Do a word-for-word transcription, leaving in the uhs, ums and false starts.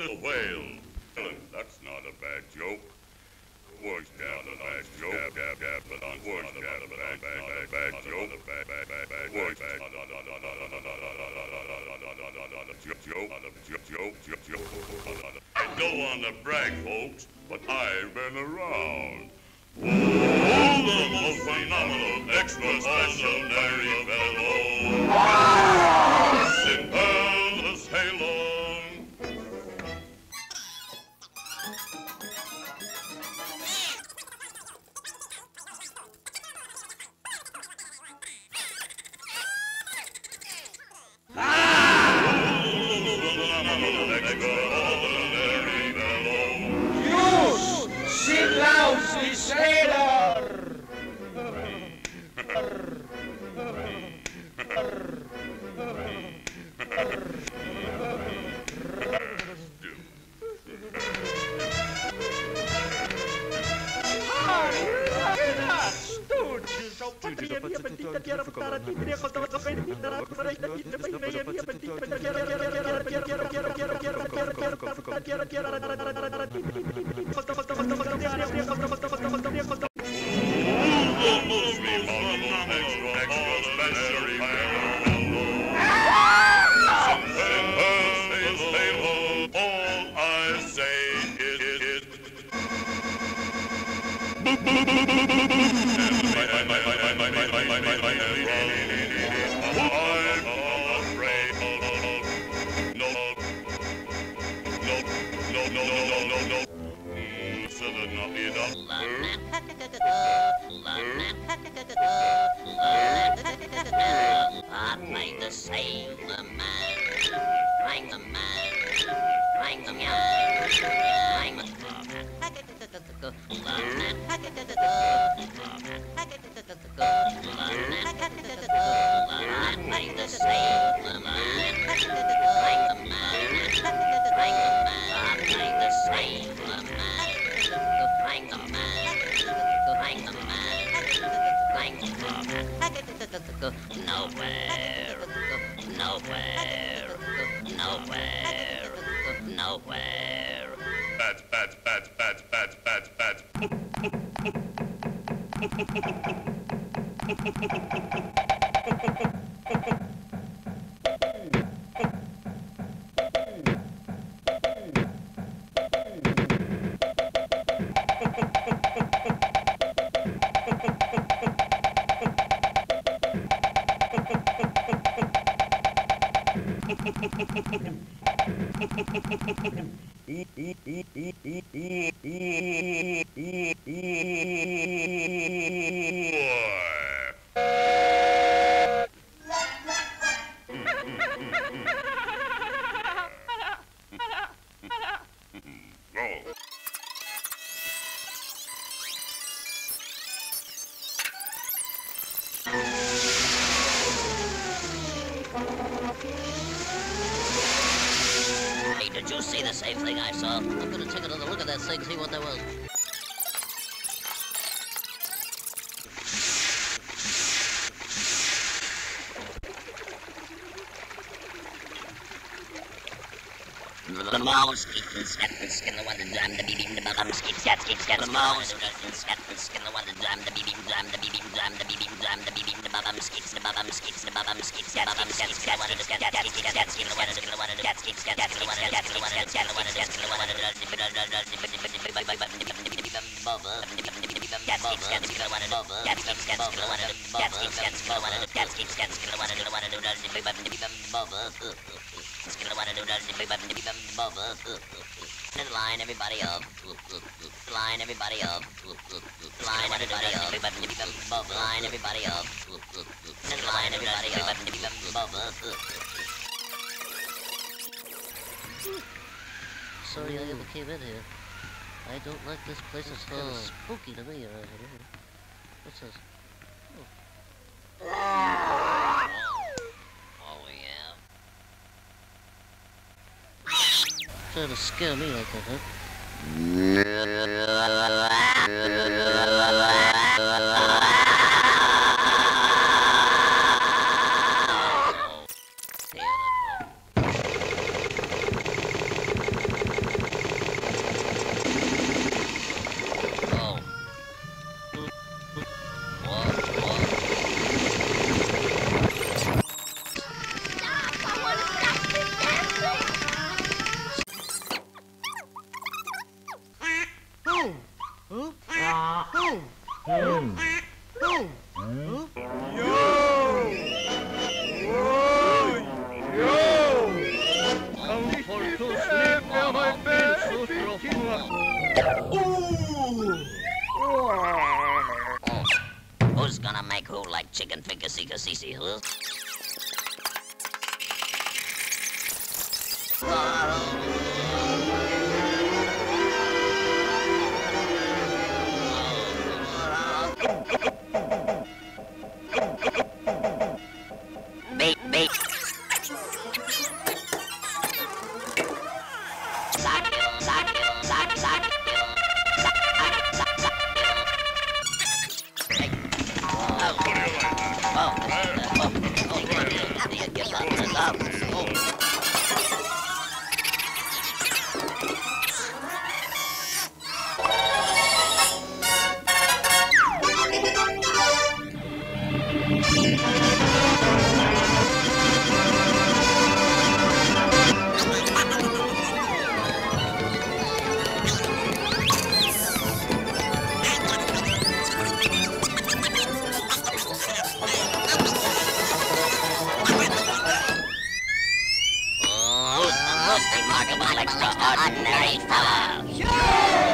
whale. That's not a bad joke. Was not a bad joke. Gab gab but on was not a bad bad bad joke. Bad bad bad bad was joke joke joke. I don't want to brag, folks, but I've been around. Oh, the most phenomenal, extraordinary fellow. Sinbad the sailor. Nowhere, nowhere, nowhere, nowhere. Bats, bats, bats, bats, bats, bats, bats. Hey, did you see the same thing I saw? I'm gonna take another look at that thing, see what that was. The mouse keeps the scat and skin the one and dam the beam the bum skip scat skip scat the mouse and scat and skin the one and dam the beam dam the beam dam the beam dam the beam the bum skips the bum skips the bum skips scat bum scat scat one and scat scat scat scat skin the one and the one and scat skip scat scat the one and scat the one and scat the one and scat the one and and line everybody up, line everybody up, line everybody up, line everybody up, and line everybody up. Sorry I ever came in here. I don't like this place. It's kind of spooky to me around here. What's this? Oh. Oh yeah. Trying to scare me like that, huh? C C who? Beep, beep. Sock you, sock you, sock, sock you. Sock, sock, sock you. Hey. Oh. What do you like that? Oh, uh, oh, oh, good, good. You give up the love. Oh. Most remarkable extraordinary fellow.